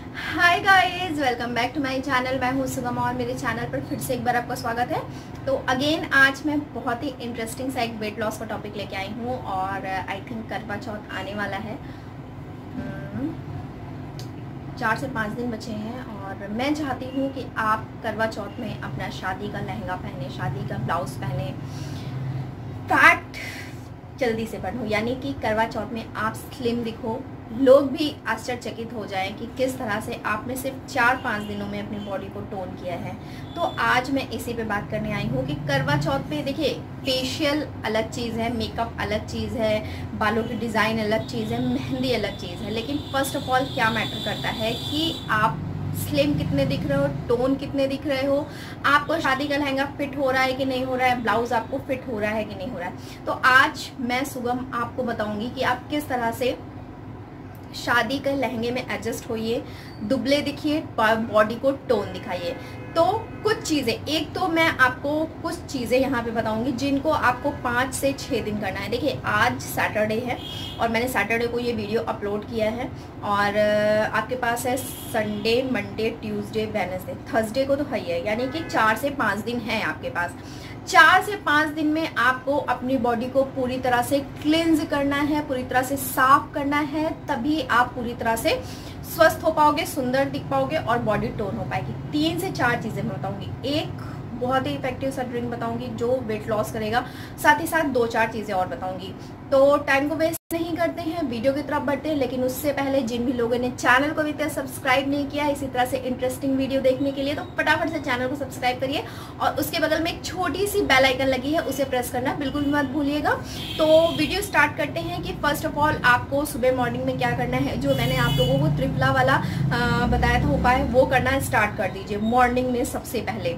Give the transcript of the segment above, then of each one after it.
Hi guys, welcome back to my channel. मैं हूँ सुगम और मेरे चैनल पर फिर से एक बार आपका स्वागत है। तो अगेन आज मैं बहुत ही इंटरेस्टिंग सा एक वेट लॉस का टॉपिक लेके आई हूँ और आई थिंक करवा चौथ आने वाला है। 4 से 5 दिन बचे हैं और मैं चाहती हूँ कि आप करवा चौथ में अपना शादी का लहंगा पहने, शादी का ब्लाउज पहने, फैट जल्दी से बढ़ो, यानी कि करवा चौथ में आप स्लिम दिखो, लोग भी आश्चर्यचकित हो जाएं कि किस तरह से आपने सिर्फ 4-5 दिनों में अपनी बॉडी को टोन किया है। तो आज मैं इसी पे बात करने आई हूँ कि करवा चौथ पे देखिए, फेशियल अलग चीज़ है, मेकअप अलग चीज़ है, बालों की डिज़ाइन अलग चीज़ है, मेहंदी अलग चीज़ है, लेकिन फर्स्ट ऑफ ऑल क्या मैटर करता है कि आप स्लिम कितने दिख रहे हो, टोन कितने दिख रहे हो, आपको शादी का लहंगा फिट हो रहा है कि नहीं हो रहा है, ब्लाउज आपको फिट हो रहा है कि नहीं हो रहा है। तो आज मैं सुगम आपको बताऊंगी कि आप किस तरह से शादी के लहंगे में एडजस्ट होइए, दुबले दिखिए, बॉडी को टोन दिखाइए। तो कुछ चीज़ें, एक तो मैं आपको कुछ चीज़ें यहाँ पे बताऊंगी जिनको आपको 5 से 6 दिन करना है। देखिए आज सैटरडे है और मैंने सैटरडे को ये वीडियो अपलोड किया है और आपके पास है Sunday, Monday, Tuesday, Wednesday, Thursday को तो है ही है, यानी कि 4 से 5 दिन हैं आपके पास। 4 से 5 दिन में आपको अपनी बॉडी को पूरी तरह से क्लिंज करना है, पूरी तरह से साफ करना है, तभी आप पूरी तरह से स्वस्थ हो पाओगे, सुंदर दिख पाओगे और बॉडी टोन हो पाएगी। 3 से 4 चीजें मैं बताऊंगी। एक बहुत ही इफेक्टिव सा ड्रिंक बताऊंगी जो वेट लॉस करेगा, साथ ही साथ 2-4 चीजें और बताऊंगी। तो टाइम को वेस्ट नहीं करते हैं, वीडियो की तरफ बढ़ते हैं, लेकिन उससे पहले जिन भी लोगों ने चैनल को अभी तक सब्सक्राइब नहीं किया इसी तरह से इंटरेस्टिंग वीडियो देखने के लिए, तो फटाफट से चैनल को सब्सक्राइब करिए और उसके बगल में एक छोटी सी बेल आइकन लगी है, उसे प्रेस करना बिल्कुल मत भूलिएगा। तो वीडियो स्टार्ट करते हैं कि फर्स्ट ऑफ ऑल आपको सुबह मॉर्निंग में क्या करना है। जो मैंने आप लोगों को त्रिफला वाला बताया था उपाय, वो करना स्टार्ट कर दीजिए मॉर्निंग में। सबसे पहले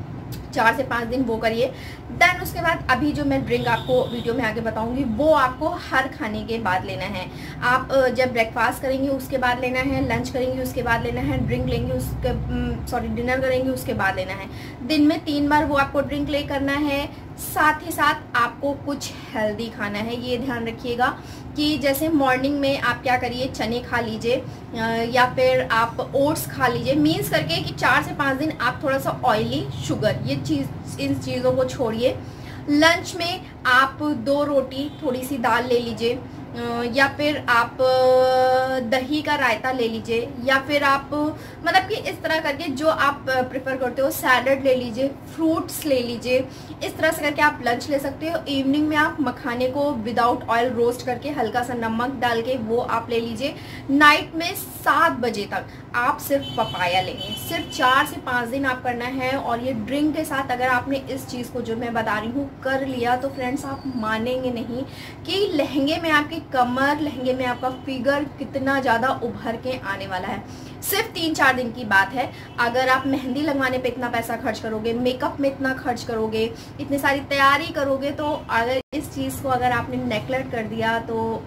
4 से 5 दिन वो करिए। देन उसके बाद अभी जो मैं ड्रिंक आपको वीडियो में आगे बताऊंगी वो आपको हर खाने के बाद लेना है। आप जब ब्रेकफास्ट करेंगे उसके बाद लेना है, लंच करेंगे उसके बाद लेना है, ड्रिंक लेंगे उसके डिनर करेंगे उसके बाद लेना है। दिन में 3 बार वो आपको ड्रिंक ले करना है। साथ ही साथ आपको कुछ हेल्दी खाना है, ये ध्यान रखिएगा कि जैसे मॉर्निंग में आप क्या करिए, चने खा लीजिए या फिर आप ओट्स खा लीजिए। मीन्स करके कि 4 से 5 दिन आप थोड़ा सा ऑयली, शुगर, ये इन चीज़ों को छोड़िए। लंच में आप 2 रोटी, थोड़ी सी दाल ले लीजिए या फिर आप दही का रायता ले लीजिए या फिर आप मतलब कि इस तरह करके जो आप प्रेफर करते हो, सैलड ले लीजिए, फ्रूट्स ले लीजिए। इस तरह से करके आप लंच ले सकते हो। इवनिंग में आप मखाने को विदाउट ऑयल रोस्ट करके हल्का सा नमक डाल के वो आप ले लीजिए। नाइट में 7 बजे तक आप सिर्फ पपाया लेंगे। सिर्फ 4 से 5 दिन आप करना है और ये ड्रिंक के साथ अगर आपने इस चीज़ को जो मैं बता रही हूँ कर लिया तो फ्रेंड्स आप मानेंगे नहीं कि लहंगे में आपकी कमर, लहंगे में आपका फिगर कितना ज़्यादा उभर के आने वाला है। सिर्फ 3-4 दिन की बात है। अगर आप मेहंदी लगवाने पे इतना पैसा खर्च करोगे, मेकअप में इतना खर्च करोगे, इतनी सारी तैयारी करोगे, तो अगर इस चीज़ को अगर आपने नेग्लेक्ट कर दिया तो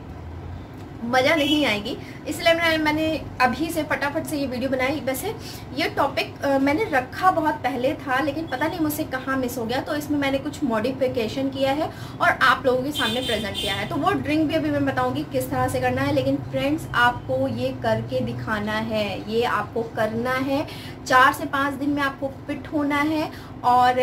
मज़ा नहीं आएगी। इसलिए मैंने अभी से फटाफट से ये वीडियो बनाई। वैसे ये टॉपिक मैंने रखा बहुत पहले था, लेकिन पता नहीं मुझसे कहाँ मिस हो गया, तो इसमें मैंने कुछ मॉडिफिकेशन किया है और आप लोगों के सामने प्रेजेंट किया है। तो वो ड्रिंक भी अभी मैं बताऊंगी किस तरह से करना है, लेकिन फ्रेंड्स आपको ये करके दिखाना है, ये आपको करना है। 4 से 5 दिन में आपको फिट होना है और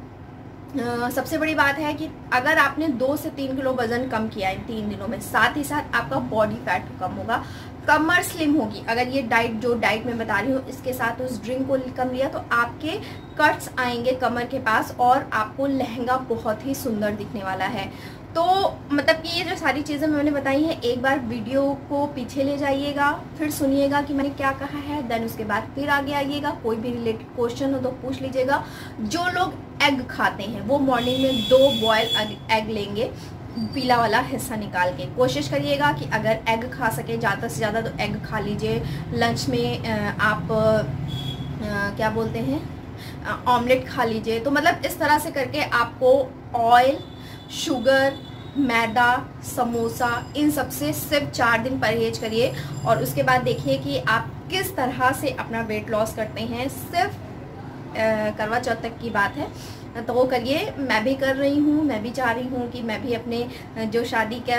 सबसे बड़ी बात है कि अगर आपने 2 से 3 किलो वजन कम किया है 3 दिनों में, साथ ही साथ आपका बॉडी फैट कम होगा, कमर स्लिम होगी। अगर ये जो डाइट मैं बता रही हूँ इसके साथ उस ड्रिंक को कम लिया तो आपके कट्स आएंगे कमर के पास और आपको लहंगा बहुत ही सुंदर दिखने वाला है। तो मतलब कि ये जो सारी चीज़ें मैंने बताई हैं, एक बार वीडियो को पीछे ले जाइएगा, फिर सुनिएगा कि मैंने क्या कहा है, देन उसके बाद फिर आगे आइएगा। कोई भी रिलेटेड क्वेश्चन हो तो पूछ लीजिएगा। जो लोग एग खाते हैं वो मॉर्निंग में 2 बॉयल एग लेंगे, पीला वाला हिस्सा निकाल के। कोशिश करिएगा कि अगर एग खा सके ज़्यादा से ज़्यादा तो एग खा लीजिए। लंच में आप क्या बोलते हैं, ऑमलेट खा लीजिए। तो मतलब इस तरह से करके आपको ऑयल, शुगर, मैदा, समोसा, इन सब से सिर्फ 4 दिन परहेज करिए और उसके बाद देखिए कि आप किस तरह से अपना वेट लॉस करते हैं। सिर्फ करवा चौथ तक की बात है। तो वो करिए। मैं भी कर रही हूँ, मैं भी चाह रही हूँ कि मैं भी अपने जो शादी का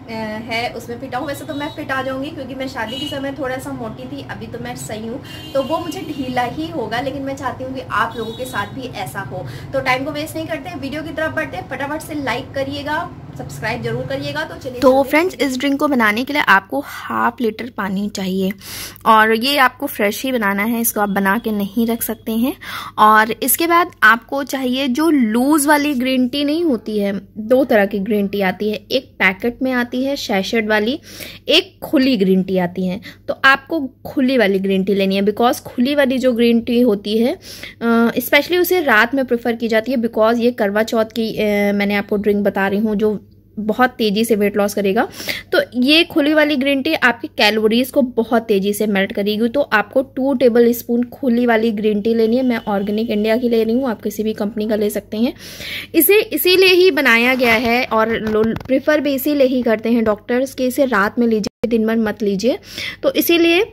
है उसमें फिट आऊँ। वैसे तो मैं फिट आ जाऊँगी क्योंकि मैं शादी के समय थोड़ा सा मोटी थी, अभी तो मैं सही हूँ, तो वो मुझे ढीला ही होगा। लेकिन मैं चाहती हूँ कि आप लोगों के साथ भी ऐसा हो। तो टाइम को वेस्ट नहीं करते, वीडियो की तरफ बढ़ते, फटाफट से लाइक करिएगा, सब्सक्राइब जरूर करिएगा। तो चलिए। तो फ्रेंड्स, इस ड्रिंक को बनाने के लिए आपको हाफ लीटर पानी चाहिए और ये आपको फ्रेश ही बनाना है, इसको आप बना के नहीं रख सकते हैं। और इसके बाद आपको चाहिए जो लूज वाली ग्रीन टी नहीं होती है, दो तरह की ग्रीन टी आती है, एक पैकेट में आती है सैशेट वाली, एक खुली ग्रीन टी आती है। तो आपको खुली वाली ग्रीन टी लेनी है, बिकॉज खुली वाली जो ग्रीन टी होती है स्पेशली उसे रात में प्रेफर की जाती है, बिकॉज ये करवा चौथ की मैंने आपको ड्रिंक बता रही हूँ जो बहुत तेज़ी से वेट लॉस करेगा। तो ये खुली वाली ग्रीन टी आपकी कैलोरीज को बहुत तेज़ी से मेल्ट करेगी। तो आपको 2 टेबल स्पून खुली वाली ग्रीन टी लेनी है। मैं ऑर्गेनिक इंडिया की ले रही हूँ, आप किसी भी कंपनी का ले सकते हैं। इसे इसीलिए ही बनाया गया है और प्रेफर भी इसीलिए ही करते हैं डॉक्टर्स कि इसे रात में लीजिए, दिन भर मत लीजिए। तो इसीलिए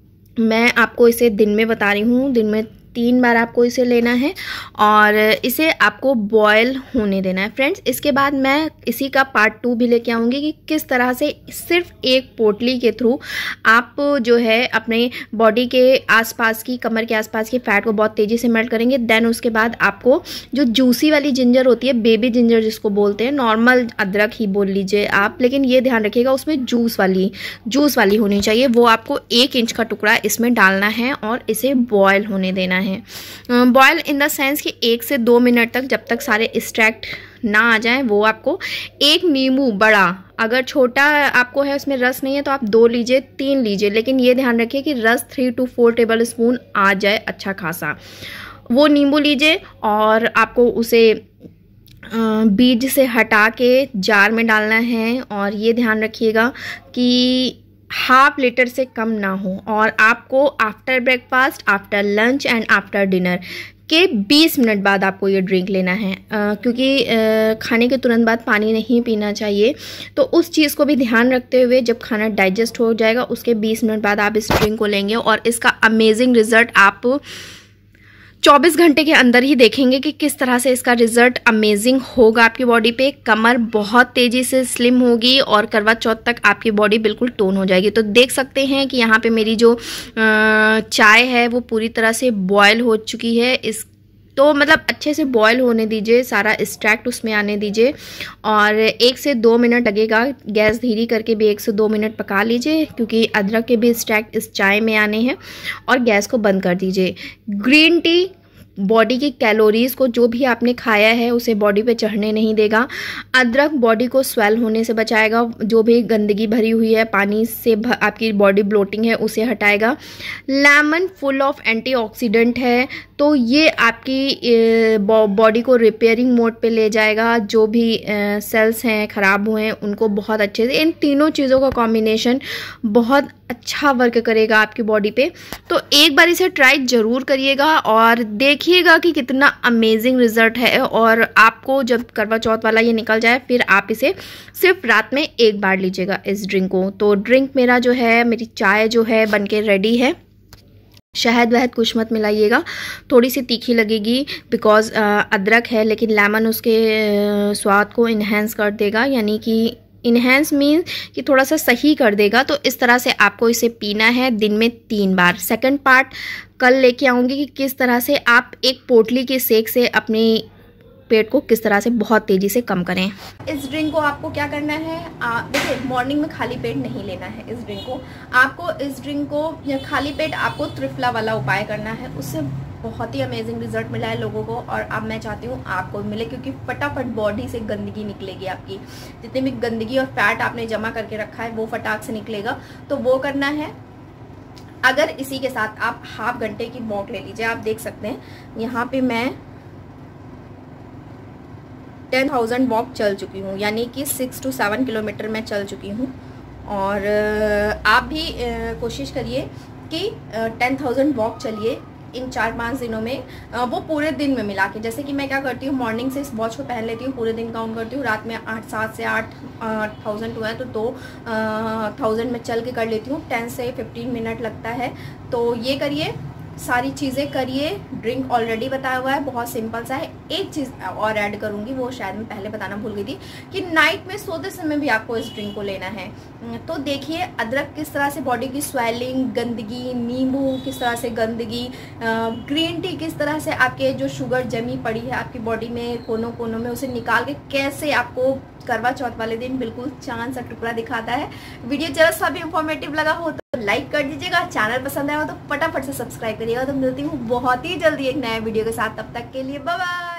मैं आपको इसे दिन में बता रही हूँ। दिन में 3 बार आपको इसे लेना है और इसे आपको बॉयल होने देना है फ्रेंड्स। इसके बाद मैं इसी का पार्ट 2 भी लेके आऊँगी कि किस तरह से सिर्फ एक पोटली के थ्रू आप जो है अपने बॉडी के आसपास की, कमर के आसपास की फैट को बहुत तेज़ी से मेल्ट करेंगे। देन उसके बाद आपको जो जूसी वाली जिंजर होती है, बेबी जिंजर जिसको बोलते हैं, नॉर्मल अदरक ही बोल लीजिए आप, लेकिन ये ध्यान रखिएगा उसमें जूस वाली होनी चाहिए। वो आपको 1 इंच का टुकड़ा इसमें डालना है और इसे बॉयल होने देना है। बॉयल इन द सेंस कि 1 से 2 मिनट तक, जब तक सारे एक्सट्रैक्ट ना आ जाएं। वो आपको 1 नींबू बड़ा, अगर छोटा आपको है उसमें रस नहीं है तो आप 2 लीजिए, 3 लीजिए, लेकिन ये ध्यान रखिए कि रस 3 to 4 टेबल स्पून आ जाए अच्छा खासा। वो नींबू लीजिए और आपको उसे बीज से हटा के जार में डालना है और ये ध्यान रखिएगा कि हाफ लीटर से कम ना हो। और आपको after breakfast, after lunch and after dinner के 20 मिनट बाद आपको ये ड्रिंक लेना है, क्योंकि खाने के तुरंत बाद पानी नहीं पीना चाहिए। तो उस चीज़ को भी ध्यान रखते हुए जब खाना डाइजेस्ट हो जाएगा उसके 20 मिनट बाद आप इस ड्रिंक को लेंगे और इसका अमेजिंग रिजल्ट आप 24 घंटे के अंदर ही देखेंगे कि किस तरह से इसका रिजल्ट अमेजिंग होगा आपकी बॉडी पे। कमर बहुत तेज़ी से स्लिम होगी और करवा चौथ तक आपकी बॉडी बिल्कुल टोन हो जाएगी। तो देख सकते हैं कि यहाँ पे मेरी जो चाय है वो पूरी तरह से बॉयल हो चुकी है। तो मतलब अच्छे से बॉयल होने दीजिए, सारा एक्सट्रैक्ट उसमें आने दीजिए और 1 से 2 मिनट लगेगा। गैस धीरे करके भी 1 से 2 मिनट पका लीजिए क्योंकि अदरक के भी एक्सट्रैक्ट इस चाय में आने हैं। और गैस को बंद कर दीजिए। ग्रीन टी बॉडी की कैलोरीज को, जो भी आपने खाया है उसे बॉडी पे चढ़ने नहीं देगा। अदरक बॉडी को स्वेल होने से बचाएगा, जो भी गंदगी भरी हुई है, पानी से आपकी बॉडी ब्लोटिंग है उसे हटाएगा। लेमन फुल ऑफ एंटीऑक्सीडेंट है, तो ये आपकी बॉडी को रिपेयरिंग मोड पे ले जाएगा। जो भी सेल्स हैं ख़राब हुए हैं उनको बहुत अच्छे से, इन तीनों चीज़ों का कॉम्बिनेशन बहुत अच्छा वर्क करेगा आपकी बॉडी पे। तो एक बार इसे ट्राई ज़रूर करिएगा और देखिएगा कि कितना अमेजिंग रिजल्ट है। और आपको जब करवा चौथ वाला ये निकल जाए फिर आप इसे सिर्फ रात में 1 बार लीजिएगा इस ड्रिंक को। तो ड्रिंक मेरा जो है, मेरी चाय जो है बनके रेडी है। शहद वहद कुछ मत मिलाइएगा, थोड़ी सी तीखी लगेगी बिकॉज अदरक है, लेकिन लेमन उसके स्वाद को इन्हेंस कर देगा, यानी कि इन्हेंस मीन्स कि थोड़ा सा सही कर देगा। तो इस तरह से आपको इसे पीना है दिन में 3 बार। सेकंड पार्ट कल लेके आऊँगी कि किस तरह से आप एक पोटली के सेक से अपनी पेट को किस तरह से बहुत तेज़ी से कम करें। इस ड्रिंक को आपको क्या करना है, देखिए मॉर्निंग में खाली पेट नहीं लेना है इस ड्रिंक को। इस ड्रिंक को खाली पेट आपको त्रिफला वाला उपाय करना है, उससे बहुत ही अमेजिंग रिजल्ट मिला है लोगों को और अब मैं चाहती हूँ आपको मिले, क्योंकि फटाफट बॉडी से गंदगी निकलेगी। आपकी जितनी भी गंदगी और फैट आपने जमा करके रखा है वो फटाक से निकलेगा। तो वो करना है। अगर इसी के साथ आप हाफ घंटे की वॉक ले लीजिए। आप देख सकते हैं यहाँ पे मैं 10,000 वॉक चल चुकी हूँ, यानी कि 6 to 7 किलोमीटर मैं चल चुकी हूँ। और आप भी कोशिश करिए कि 10,000 वॉक चलिए इन 4-5 दिनों में, वो पूरे दिन में मिला के। जैसे कि मैं क्या करती हूँ, मॉर्निंग से इस वॉच को पहन लेती हूँ, पूरे दिन काउंट करती हूँ, रात में 7 से 8,000 हुआ है तो 2,000 में चल के कर लेती हूँ। 10 से 15 मिनट लगता है। तो ये करिए, सारी चीज़ें करिए। ड्रिंक ऑलरेडी बताया हुआ है, बहुत सिंपल सा है। एक चीज़ और ऐड करूँगी, वो शायद मैं पहले बताना भूल गई थी, कि नाइट में सोते समय भी आपको इस ड्रिंक को लेना है। तो देखिए अदरक किस तरह से बॉडी की स्वेलिंग, गंदगी, नींबू किस तरह से गंदगी, ग्रीन टी किस तरह से आपके जो शुगर जमी पड़ी है आपकी बॉडी में कोनों कोनों में, उसे निकाल के कैसे आपको करवा चौथ वाले दिन बिल्कुल चांद सा टुकड़ा दिखाता है। वीडियो जरा सा भी इंफॉर्मेटिव लगा हो तो लाइक कर दीजिएगा, चैनल पसंद आया हो तो फटाफट से सब्सक्राइब करिएगा। तो मिलती हूँ बहुत ही जल्दी एक नया वीडियो के साथ, तब तक के लिए बाय बाय।